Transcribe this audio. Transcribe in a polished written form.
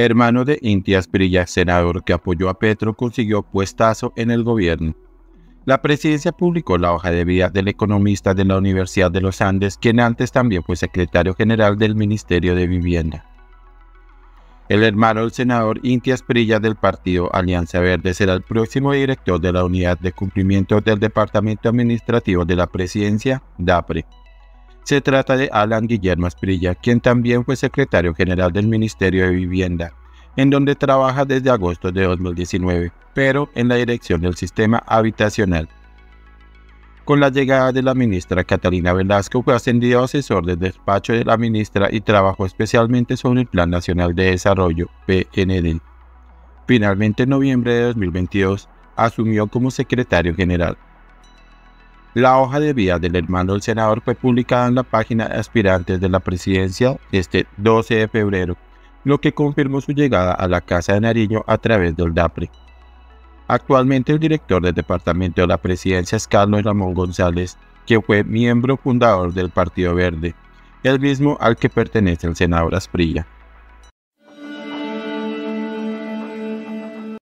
hermano de Inti Asprilla, senador que apoyó a Petro, consiguió puestazo en el gobierno. La presidencia publicó la hoja de vida del economista de la Universidad de los Andes, quien antes también fue secretario general del Ministerio de Vivienda. El hermano del senador Inti Asprilla del partido Alianza Verde será el próximo director de la Unidad de Cumplimiento del Departamento Administrativo de la Presidencia, DAPRE. Se trata de Alan Guillermo Asprilla, quien también fue secretario general del Ministerio de Vivienda, en donde trabaja desde agosto de 2019, pero en la dirección del sistema habitacional. Con la llegada de la ministra Catalina Velasco fue ascendido a asesor del despacho de la ministra y trabajó especialmente sobre el Plan Nacional de Desarrollo, PND. Finalmente, en noviembre de 2022, asumió como secretario general. La hoja de vida del hermano del senador fue publicada en la página de aspirantes de la presidencia este 12 de febrero, lo que confirmó su llegada a la Casa de Nariño a través del DAPRE. Actualmente el director del departamento de la presidencia es Carlos Ramón González, que fue miembro fundador del Partido Verde, el mismo al que pertenece el senador Asprilla.